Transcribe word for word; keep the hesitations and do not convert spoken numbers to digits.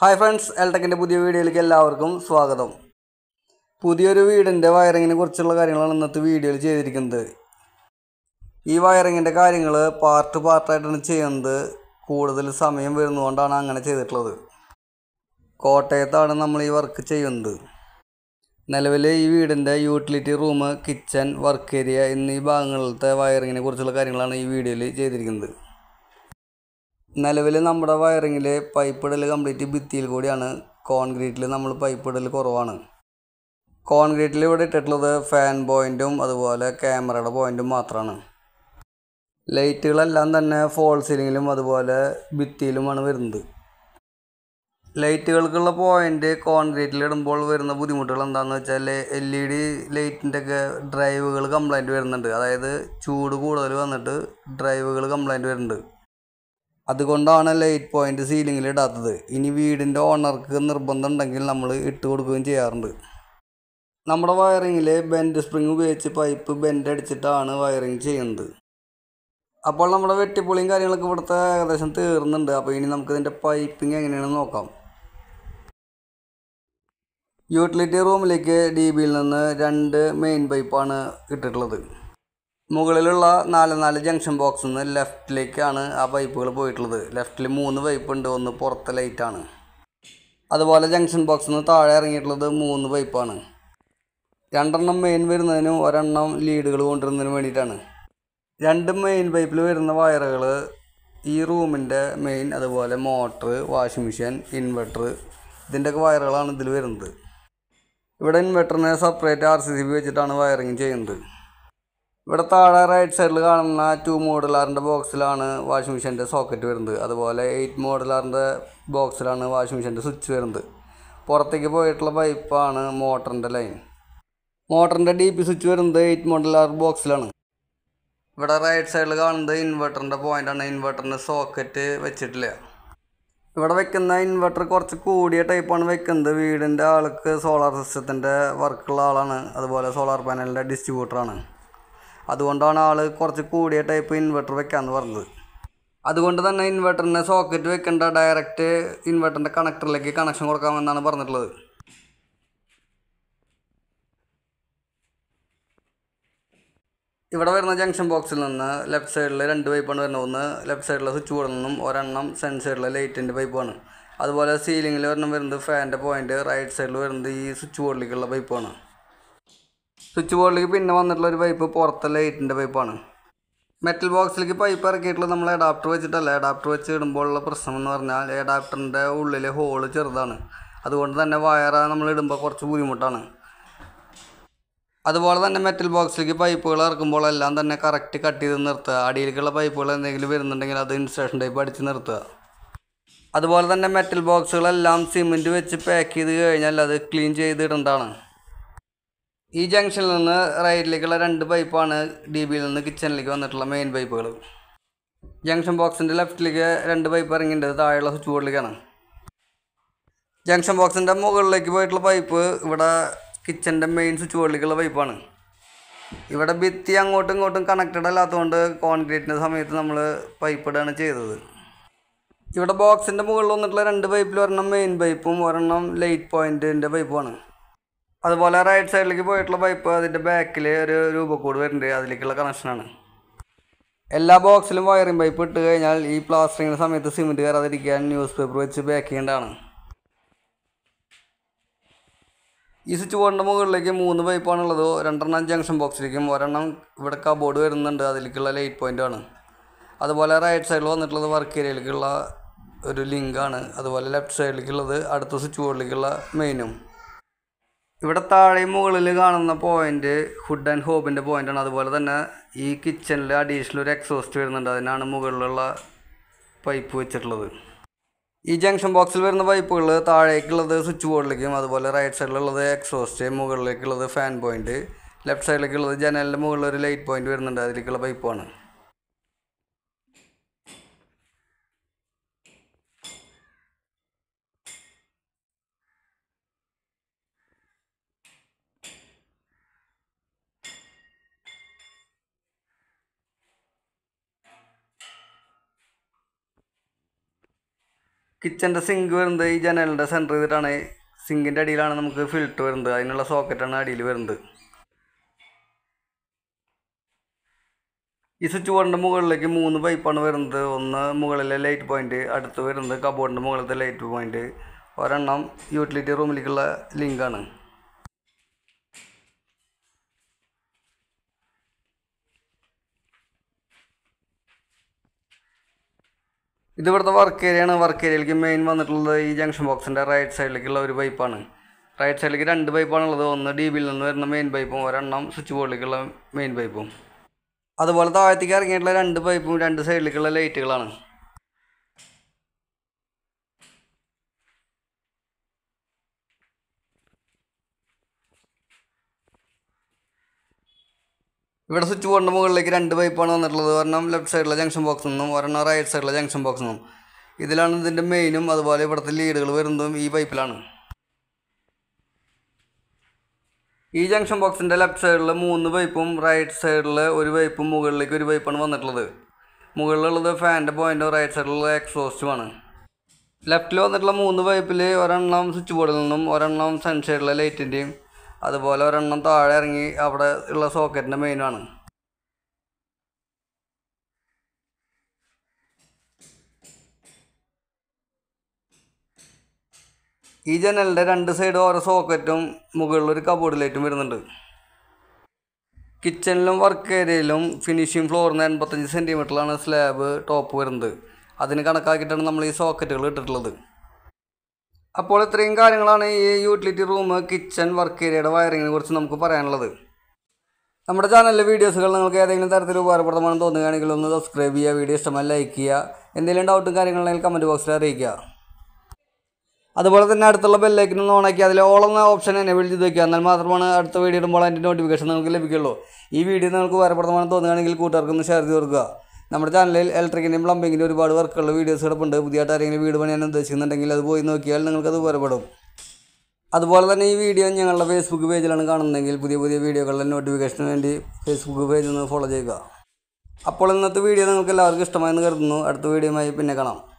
Hi friends, എൽടെക്കിൻ്റെ പുതിയ വീഡിയോയിലേക്ക് എല്ലാവർക്കും സ്വാഗതം. പുതിയൊരു വീടിൻ്റെ വയറിങ്ങിനെ കുറിച്ചുള്ള കാര്യങ്ങളാണ് ഇന്നത്തെ വീഡിയോയിൽ ചെയ്തിരിക്കുന്നത്. ഈ വയറിങ്ങിൻ്റെ കാര്യങ്ങൾ പാർട്ട് പാർട്ടായിട്ടാണ് ചെയ്യുന്നത്. കൂടുതൽ സമയം വരുന്നതുകൊണ്ടാണ് അങ്ങനെ ചെയ്തിട്ടുള്ളത്. കോട്ടയത്താണ് നമ്മൾ ഈ വർക്ക് ചെയ്യുന്നത്. നിലവിൽ ഈ വീടിൻ്റെ utility room, kitchen, work area എന്നീ ഭാഗങ്ങളിലത്തെ വയറിങ്ങിനെ കുറിച്ചുള്ള കാര്യങ്ങളാണ് ഈ വീഡിയോയിൽ ചെയ്തിരിക്കുന്നത്. നിലവിൽ നമ്മുടെ വയറിങ്ങിൽ പൈപ്പ് ഇടൽ കംപ്ലീറ്റ് ഭിത്തിയിൽ കൂടിയാണ്. കോൺക്രീറ്റിൽ നമ്മൾ പൈപ്പ് ഇടൽ കുറവാണ്. കോൺക്രീറ്റിൽ ഇവിടെ ഇട്ടിട്ടുള്ളത് ഫാൻ പോയിൻറ്റും അതുപോലെ ക്യാമറയുടെ പോയിൻറ്റും മാത്രമാണ്. ലൈറ്റുകളെല്ലാം തന്നെ ഫോൾ സീലിങ്ങിലും അതുപോലെ ഭിത്തിയിലുമാണ് വരുന്നത്. ലൈറ്റുകൾക്കുള്ള പോയിൻ്റ് കോൺക്രീറ്റിൽ ഇടുമ്പോൾ വരുന്ന ബുദ്ധിമുട്ടുകൾ എന്താണെന്ന് വെച്ചാൽ എൽ ഇ ഡി ലൈറ്റിൻ്റെ ഒക്കെ ഡ്രൈവുകൾ കംപ്ലൈൻറ്റ് വരുന്നുണ്ട്. അതായത് ചൂട് കൂടുതൽ വന്നിട്ട് ഡ്രൈവുകൾ കംപ്ലൈൻറ്റ് വരുന്നുണ്ട്. അതുകൊണ്ടാണ് ലൈറ്റ് പോയിൻ്റ് സീലിങ്ങിൽ ഇടാത്തത്. ഇനി വീടിൻ്റെ ഓണർക്ക് നിർബന്ധം ഉണ്ടെങ്കിൽ നമ്മൾ ഇട്ട് കൊടുക്കുകയും ചെയ്യാറുണ്ട്. നമ്മുടെ വയറിങ്ങിൽ ബെൻഡ് സ്പ്രിങ് ഉപയോഗിച്ച് പൈപ്പ് ബെൻഡ് അടിച്ചിട്ടാണ് വയറിങ് ചെയ്യുന്നത്. അപ്പോൾ നമ്മുടെ വെട്ടിപ്പൊളിയും കാര്യങ്ങളൊക്കെ ഇവിടുത്തെ ഏകദേശം തീർന്നുണ്ട്. അപ്പോൾ ഇനി നമുക്കിതിൻ്റെ പൈപ്പിംഗ് എങ്ങനെയാണെന്ന് നോക്കാം. യൂട്ടിലിറ്റി റൂമിലേക്ക് ഡി ബിയിൽ നിന്ന് രണ്ട് മെയിൻ പൈപ്പാണ് ഇട്ടിട്ടുള്ളത്. മുകളിലുള്ള നാല് നാല് ജംഗ്ഷൻ ബോക്സിൽ നിന്ന് ലെഫ്റ്റിലേക്കാണ് ആ പൈപ്പുകൾ പോയിട്ടുള്ളത്. ലെഫ്റ്റിൽ മൂന്ന് പൈപ്പ് ഉണ്ട്, ഒന്ന് പുറത്തെ ലൈറ്റാണ്. അതുപോലെ ജംഗ്ഷൻ ബോക്സിൽ നിന്ന് താഴെ ഇറങ്ങിയിട്ടുള്ളത് മൂന്ന് പൈപ്പാണ്. രണ്ടെണ്ണം മെയിൻ വരുന്നതിനും ഒരെണ്ണം ലീഡുകൾ കൊണ്ടുവരുന്നതിനും വേണ്ടിയിട്ടാണ്. രണ്ട് മെയിൻ പൈപ്പിൽ വരുന്ന വയറുകൾ ഈ റൂമിൻ്റെ മെയിൻ, അതുപോലെ മോട്ടർ, വാഷിംഗ് മെഷീൻ, ഇൻവെർട്ടർ, ഇതിൻ്റെയൊക്കെ വയറുകളാണ് ഇതിൽ വരുന്നത്. ഇവിടെ ഇൻവെർട്ടറിനെ separate R C C B വെച്ചിട്ടാണ് വയറിങ് ചെയ്യുന്നത്. ഇവിടെ താഴെ റൈറ്റ് സൈഡിൽ കാണുന്ന ടു മോഡുലാറിൻ്റെ ബോക്സിലാണ് വാഷിംഗ് മെഷീൻ്റെ സോക്കറ്റ് വരുന്നത്. അതുപോലെ എയ്റ്റ് മോഡുലാറിൻ്റെ ബോക്സിലാണ് വാഷിംഗ് മെഷീൻ്റെ സ്വിച്ച് വരുന്നത്. പുറത്തേക്ക് പോയിട്ടുള്ള പൈപ്പാണ് മോട്ടറിൻ്റെ ലൈൻ. മോട്ടറിൻ്റെ ഡി പി സ്വിച്ച് വരുന്നത് എയ്റ്റ് മോഡുലാർ ബോക്സിലാണ്. ഇവിടെ റൈറ്റ് സൈഡിൽ കാണുന്നത് ഇൻവെർട്ടറിൻ്റെ പോയിൻ്റാണ്. ഇൻവെർട്ടറിൻ്റെ സോക്കറ്റ് വെച്ചിട്ടില്ല. ഇവിടെ വെക്കുന്ന ഇൻവെർട്ടർ കുറച്ച് കൂടിയ ടൈപ്പാണ് വെക്കുന്നത്. വീടിൻ്റെ ആൾക്ക് സോളാർ സിസ്റ്റത്തിൻ്റെ വർക്കുള്ള ആളാണ്, അതുപോലെ സോളാർ പാനലിൻ്റെ ഡിസ്ട്രിബ്യൂട്ടറാണ്. അതുകൊണ്ടാണ് ആൾ കുറച്ച് കൂടിയ ടൈപ്പ് ഇൻവെർട്ടർ വെക്കാമെന്ന് പറഞ്ഞത്. അതുകൊണ്ട് തന്നെ ഇൻവെർട്ടറിന് സോക്കറ്റ് വെക്കേണ്ട, ഡയറക്റ്റ് ഇൻവെർട്ടറിൻ്റെ കണക്ടറിലേക്ക് കണക്ഷൻ കൊടുക്കാമെന്നാണ് പറഞ്ഞിട്ടുള്ളത്. ഇവിടെ വരുന്ന ജംഗ്ഷൻ ബോക്സിൽ നിന്ന് ലെഫ്റ്റ് സൈഡിൽ രണ്ട് പൈപ്പാണ് വരുന്നത്. ഒന്ന് ലെഫ്റ്റ് സൈഡിലെ സ്വിച്ച് ബോർഡിൽ നിന്നും ഒരെണ്ണം സെൻറ്റ് സൈഡിലെ ലൈറ്റിൻ്റെ പൈപ്പാണ്. അതുപോലെ സീലിങ്ങിൽ ഒരെണ്ണം വരുന്നത് ഫാനിൻ്റെ പോയിൻ്റ്, റൈറ്റ് സൈഡിൽ വരുന്നത് ഈ സ്വിച്ച് ബോർഡിലേക്കുള്ള പൈപ്പാണ്. സ്വിച്ച് ബോർഡിലേക്ക് പിന്നെ വന്നിട്ടുള്ള ഒരു പൈപ്പ് പുറത്തെ ലൈറ്റിൻ്റെ പൈപ്പാണ്. മെറ്റൽ ബോക്സിലേക്ക് പൈപ്പ് ഇറക്കിയിട്ടുള്ളത് നമ്മൾ അഡാപ്റ്റർ വെച്ചിട്ടല്ല. അഡാപ്റ്റർ വെച്ച് ഇടുമ്പോഴുള്ള പ്രശ്നം എന്ന് പറഞ്ഞാൽ അഡാപ്റ്ററിൻ്റെ ഉള്ളിലെ ഹോള് ചെറുതാണ്. അതുകൊണ്ട് തന്നെ വയർ നമ്മൾ ഇടുമ്പോൾ കുറച്ച് ബുദ്ധിമുട്ടാണ്. അതുപോലെ തന്നെ മെറ്റൽ ബോക്സിലേക്ക് പൈപ്പുകൾ ഇറക്കുമ്പോൾ എല്ലാം തന്നെ കറക്റ്റ് കട്ട് ചെയ്ത് നിർത്തുക. അടിയിലേക്കുള്ള പൈപ്പുകൾ എന്തെങ്കിലും വരുന്നുണ്ടെങ്കിൽ അത് ഇൻസുലേഷൻ ടൈപ്പ് അടിച്ച് നിർത്തുക. അതുപോലെ തന്നെ മെറ്റൽ ബോക്സുകളെല്ലാം സിമെൻറ്റ് വെച്ച് പാക്ക് ചെയ്ത് കഴിഞ്ഞാൽ അത് ക്ലീൻ ചെയ്തിടേണ്ടതാണ്. ഈ ജംഗ്ഷനിൽ നിന്ന് റൈറ്റിലേക്കുള്ള രണ്ട് പൈപ്പാണ് ഡി ബിയിൽ നിന്ന് കിച്ചണിലേക്ക് വന്നിട്ടുള്ള മെയിൻ പൈപ്പുകൾ. ജംഗ്ഷൻ ബോക്സിൻ്റെ ലെഫ്റ്റിലേക്ക് രണ്ട് പൈപ്പ് ഇറങ്ങിയിട്ടുണ്ട്, താഴെയുള്ള സ്വിച്ച് ബോർഡിലേക്കാണ്. ജംഗ്ഷൻ ബോക്സിൻ്റെ മുകളിലേക്ക് പോയിട്ടുള്ള പൈപ്പ് ഇവിടെ കിച്ചൻ്റെ മെയിൻ സ്വിച്ച് ബോർഡിലേക്കുള്ള പൈപ്പാണ്. ഇവിടെ ഭിത്തി അങ്ങോട്ടും ഇങ്ങോട്ടും കണക്റ്റഡ് അല്ലാത്തതുകൊണ്ട് കോൺക്രീറ്റിൻ്റെ സമയത്ത് നമ്മൾ പൈപ്പ് ഇടാണ് ചെയ്തത്. ഇവിടെ ബോക്സിൻ്റെ മുകളിൽ വന്നിട്ടുള്ള രണ്ട് പൈപ്പിൽ ഒരെണ്ണം മെയിൻ പൈപ്പും ഒരെണ്ണം ലൈറ്റ് പോയിൻറ്റിൻ്റെ പൈപ്പുമാണ്. അതുപോലെ റൈറ്റ് സൈഡിലേക്ക് പോയിട്ടുള്ള പൈപ്പ് അതിൻ്റെ ബാക്കിൽ ഒരു രൂപക്കൂട് വരുന്നുണ്ട്, അതിലേക്കുള്ള കണക്ഷനാണ്. എല്ലാ ബോക്സിലും വയറിംഗ് പൈപ്പ് ഇട്ട് കഴിഞ്ഞാൽ ഈ പ്ലാസ്റ്ററിങ്ങിൻ്റെ സമയത്ത് സിമെൻറ്റ് കയറാതിരിക്കാൻ ന്യൂസ് പേപ്പർ വെച്ച് ബാക്ക് ചെയ്യേണ്ടതാണ്. ഈ സ്വിച്ച് ബോർഡിൻ്റെ മുകളിലേക്ക് മൂന്ന് പൈപ്പാണുള്ളത്. രണ്ടെണ്ണം ജംഗ്ഷൻ ബോക്സിലേക്കും ഒരെണ്ണം ഇവിടെ കബോർഡ് വരുന്നുണ്ട്, അതിലേക്കുള്ള ലൈറ്റ് പോയിൻ്റാണ്. അതുപോലെ റൈറ്റ് സൈഡിൽ വന്നിട്ടുള്ളത് വർക്ക് ഏരിയയിലേക്കുള്ള ഒരു ലിങ്കാണ്. അതുപോലെ ലെഫ്റ്റ് സൈഡിലേക്കുള്ളത് അടുത്ത സ്വിച്ച് ബോർഡിലേക്കുള്ള മെയിനും. ഇവിടെ താഴെയും മുകളിൽ കാണുന്ന പോയിൻ്റ് ഹുഡ് ആൻഡ് ഹോബിൻ്റെ പോയിൻ്റാണ്. അതുപോലെ തന്നെ ഈ കിച്ചണിൽ അഡീഷണൽ ഒരു എക്സോസ്റ്റ് വരുന്നുണ്ട്, അതിനാണ് മുകളിലുള്ള പൈപ്പ് വെച്ചിട്ടുള്ളത്. ഈ ജംഗ്ഷൻ ബോക്സിൽ വരുന്ന പൈപ്പുകൾ താഴേക്കുള്ളത് സ്വിച്ച് ബോർഡിലേക്കും, അതുപോലെ റൈറ്റ് സൈഡിലുള്ളത് എക്സോസ്റ്റ്, മുകളിലേക്കുള്ളത് ഫാൻ പോയിൻ്റ്, ലെഫ്റ്റ് സൈഡിലേക്കുള്ളത് ജനലിൻ്റെ മുകളിൽ ഒരു ലൈറ്റ് പോയിൻ്റ് വരുന്നുണ്ട്, അതിലേക്കുള്ള പൈപ്പാണ്. കിച്ചൻ്റെ സിങ്ക് വരുന്നത് ഈ ജനലിൻ്റെ സെൻറ്റർ ചെയ്തിട്ടാണ്. സിങ്കിൻ്റെ അടിയിലാണ് നമുക്ക് ഫിൽറ്റർ വരുന്നത്. അതിനുള്ള സോക്കറ്റാണ് അടിയിൽ വരുന്നത്. ഈ സ്വിച്ച് ബോർഡിൻ്റെ മുകളിലേക്ക് മൂന്ന് പൈപ്പാണ് വരുന്നത്. ഒന്ന് മുകളിലെ ലൈറ്റ് പോയിൻറ്റ്, അടുത്ത് വരുന്നത് കബോർഡിൻ്റെ മുകളിലത്തെ ലൈറ്റ് പോയിൻറ്റ്, ഒരെണ്ണം യൂട്ടിലിറ്റി റൂമിലേക്കുള്ള ലിങ്കാണ്. ഇത് ഇവിടുത്തെ വർക്ക് ഏരിയയാണ്. വർക്ക് ഏരിയയിലേക്ക് മെയിൻ വന്നിട്ടുള്ളത് ഈ ജംഗ്ഷൻ ബോക്സിൻ്റെ റൈറ്റ് സൈഡിലേക്കുള്ള ഒരു പൈപ്പാണ്. റൈറ്റ് സൈഡിലേക്ക് രണ്ട് പൈപ്പാണുള്ളത്. ഒന്ന് ഡി ബിയിൽ നിന്ന് വരുന്ന മെയിൻ പൈപ്പും ഒരെണ്ണം സ്വിച്ച് ബോർഡിലേക്കുള്ള മെയിൻ പൈപ്പും. അതുപോലെ താഴത്തേക്ക് ഇറങ്ങിയിട്ടുള്ള രണ്ട് പൈപ്പും രണ്ട് സൈഡിലേക്കുള്ള ലൈറ്റുകളാണ്. ഇവിടെ സ്വിച്ച് ബോർഡിൻ്റെ മുകളിലേക്ക് രണ്ട് പൈപ്പാണ് വന്നിട്ടുള്ളത്. ഒരെണ്ണം ലെഫ്റ്റ് സൈഡിലെ ജംഗ്ഷൻ ബോക്സിൽ നിന്നും ഒരെണ്ണം റൈറ്റ് സൈഡിലെ ജംഗ്ഷൻ ബോക്സിൽ നിന്നും. ഇതിലാണ് ഇതിൻ്റെ മെയിനും അതുപോലെ ഇവിടുത്തെ ലീഡുകൾ വരുന്നതും ഈ പൈപ്പിലാണ്. ഈ ജംഗ്ഷൻ ബോക്സിൻ്റെ ലെഫ്റ്റ് സൈഡിൽ മൂന്ന് പൈപ്പും റൈറ്റ് സൈഡിൽ ഒരു പൈപ്പും മുകളിലേക്ക് ഒരു പൈപ്പാണ് വന്നിട്ടുള്ളത്. മുകളിലുള്ളത് ഫാനിൻ്റെ പോയിൻറ്റും റൈറ്റ് സൈഡിലുള്ള എക്സോസ്റ്റുമാണ്. ലെഫ്റ്റിൽ വന്നിട്ടുള്ള മൂന്ന് പൈപ്പിൽ ഒരെണ്ണം സ്വിച്ച് ബോർഡിൽ നിന്നും ഒരെണ്ണം സൺഷെയ്ഡിലെ ലൈറ്റിൻ്റെയും അതുപോലെ ഒരെണ്ണം താഴെ ഇറങ്ങി അവിടെ ഉള്ള സോക്കറ്റിൻ്റെ മെയിനാണ്. ഈ ജനലിൻ്റെ രണ്ട് സൈഡ് ഓരോ സോക്കറ്റും മുകളിലൊരു കബോർഡ് ലൈറ്റും വരുന്നുണ്ട്. കിച്ചണിലും വർക്ക് ഏരിയയിലും ഫിനിഷിംഗ് ഫ്ലോറിന് എൺപത്തഞ്ച് സെൻറ്റിമീറ്ററിലാണ് സ്ലാബ് ടോപ്പ് വരുന്നത്. അതിന് കണക്കാക്കിയിട്ടാണ് നമ്മൾ ഈ സോക്കറ്റുകൾ ഇട്ടിട്ടുള്ളത്. അപ്പോൾ ഇത്രയും കാര്യങ്ങളാണ് ഈ യൂട്ടിലിറ്റി റൂം, കിച്ചൺ, വർക്ക് ഏരിയയുടെ വയറിങ്ങിനെ കുറിച്ച് നമുക്ക് പറയാനുള്ളത്. നമ്മുടെ ചാനലിലെ വീഡിയോസുകൾ നിങ്ങൾക്ക് ഏതെങ്കിലും തരത്തിൽ ഉപകാരപ്രദമാണെന്ന് തോന്നുകയാണെങ്കിൽ ഒന്ന് സബ്സ്ക്രൈബ് ചെയ്യുക, വീഡിയോ ഇഷ്ടമായി ലൈക്ക് ചെയ്യുക, എന്തെങ്കിലും ഡൗട്ടും കാര്യങ്ങളുണ്ടെങ്കിൽ കമൻറ്റ് ബോക്സിൽ അറിയിക്കുക. അതുപോലെ തന്നെ അടുത്തുള്ള ബെല്ലൈക്കൻ ഒന്ന് ഓണാക്കി അതിൽ ഓൾ എന്ന ഓപ്ഷൻ എനേബിൾ ചെയ്ത് വയ്ക്കുക. എന്നാൽ മാത്രമാണ് അടുത്ത വീഡിയോ ഇടുമ്പോൾ അതിൻ്റെ നോട്ടിഫിക്കേഷൻ നിങ്ങൾക്ക് ലഭിക്കുള്ളൂ. ഈ വീഡിയോ നിങ്ങൾക്ക് ഉപകാരപ്രദമാണെന്ന് തോന്നുകയാണെങ്കിൽ കൂട്ടുകാർക്കൊന്ന് ഷെയർ ചെയ്ത് കൊടുക്കുക. നമ്മുടെ ചാനലിൽ ഇലക്ട്രിക്കിൻ്റെയും പ്ലംബിങ്ങിൻ്റെ ഒരുപാട് വർക്കുള്ള വീഡിയോസ് കിടപ്പുണ്ട്. പുതിയതായിട്ട് ആരെങ്കിലും വീട് പണിയാൻ ഉദ്ദേശിക്കുന്നുണ്ടെങ്കിൽ അത് പോയി നോക്കിയാൽ നിങ്ങൾക്കത് ഉപകാരപ്പെടും. അതുപോലെ തന്നെ ഈ വീഡിയോ ഞങ്ങളുടെ ഫേസ്ബുക്ക് പേജിലാണ് കാണുന്നതെങ്കിൽ പുതിയ പുതിയ വീഡിയോകളുടെ നോട്ടിഫിക്കേഷന് വേണ്ടി ഫേസ്ബുക്ക് പേജ് ഒന്ന് ഫോളോ ചെയ്യുക. അപ്പോൾ ഇന്നത്തെ വീഡിയോ നിങ്ങൾക്ക് എല്ലാവർക്കും ഇഷ്ടമായെന്ന് കരുതുന്നു. അടുത്ത വീഡിയോയുമായി പിന്നെ കാണാം.